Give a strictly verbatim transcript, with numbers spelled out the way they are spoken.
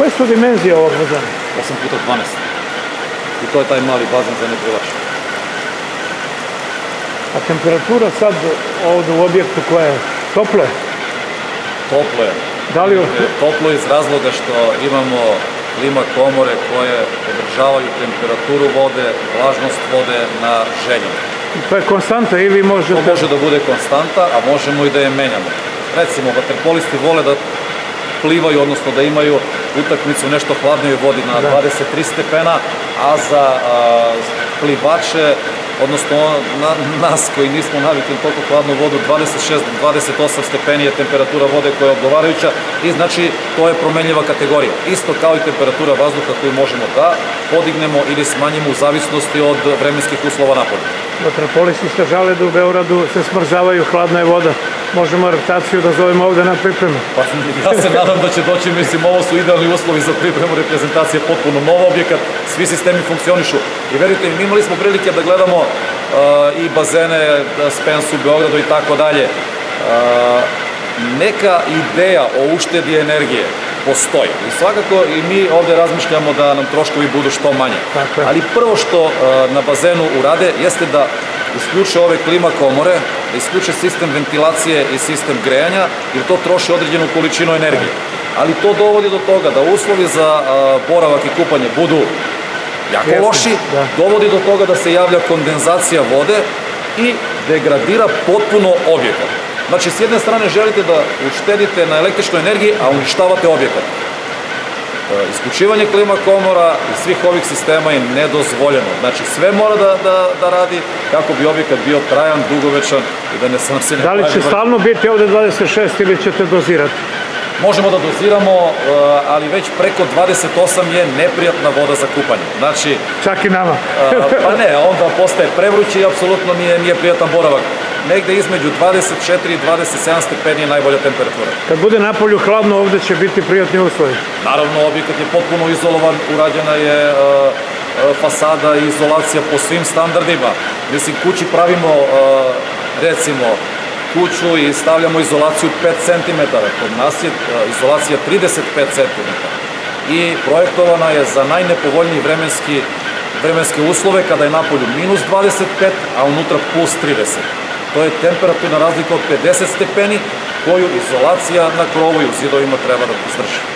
Koje su dimenzije ovog bazena? osam puta dvanaest. I to je taj mali bazen za neprilačenje. A temperatura sad ovdje u objektu koja je topla? Toplo je. Da li... Toplo iz razloga što imamo klima komore koje održavaju temperaturu vode, vlažnost vode na želju. To je konstanta i vi možete... To može da bude konstanta, a možemo i da je menjamo. Recimo, vaterpolisti vole da plivaju, odnosno da imaju utakmicu u nešto hladnijoj vodi na dvadeset tri stepena, a za plivače, odnosno nas koji nismo navikli na toliko hladnu vodu, dvadeset šest do dvadeset osam stepeni je temperatura vode koja je odgovarajuća i znači to je promenljiva kategorija. Isto kao i temperatura vazduha koju možemo da podignemo ili smanjimo u zavisnosti od vremenskih uslova napolju. Vaterpolisti se žale da u Beogradu se smrzavaju, hladna je voda. Možemo rotaciju da zovemo ovde na pripremu. Pa ja se nadam da će doći, mislim, ovo su idealni uslovi za pripremu reprezentacije, potpuno nov objekat, svi sistemi funkcionišu. I verujte mi, imali smo prilike da gledamo i bazene, Spens u Beogradu i tako dalje. Neka ideja o uštedi energije postoji. I svakako i mi ovde razmišljamo da nam troškovi budu što manje. Ali prvo što na bazenu urade jeste da isključe ove klima komore, da isključe sistem ventilacije i sistem grejanja, jer to troši određenu količinu energije. Ali to dovodi do toga da uslovi za boravak i kupanje budu jako loši, dovodi do toga da se javlja kondenzacija vode i degradira potpuno objekat. Znači, s jedne strane želite da uštedite na električnoj energiji, a uništavate objekat. Isključivanje klima komora i svih ovih sistema je nedozvoljeno. Znači, sve mora da radi kako bi objekat bio trajan, dugovečan i da ne sam se ne... Da li će stalno biti ovde dvadeset šest ili ćete dozirati? Možemo da doziramo, ali već preko dvadeset osam je neprijatna voda za kupanje. Znači... Čak i nama. Pa ne, onda postaje prevruće i apsolutno nije prijatan boravak. Negde između dvadeset četiri i dvadeset sedam stepeni je najbolja temperatura. Kad bude napolju hladno, ovde će biti prijatni uslovi. Naravno, objekat je potpuno izolovan, urađena je fasada i izolacija po svim standardima. Mislim, kući pravimo, recimo, kuću i stavljamo izolaciju pet centimetara. Kod nas je izolacija trideset pet centimetara. I projektovana je za najnepovoljniji vremenske uslove kada je napolju minus dvadeset pet, a unutra plus trideset. To je temperaturna razlika od pedeset stepeni koju izolacija na krovu i u zidovima treba da izdrži.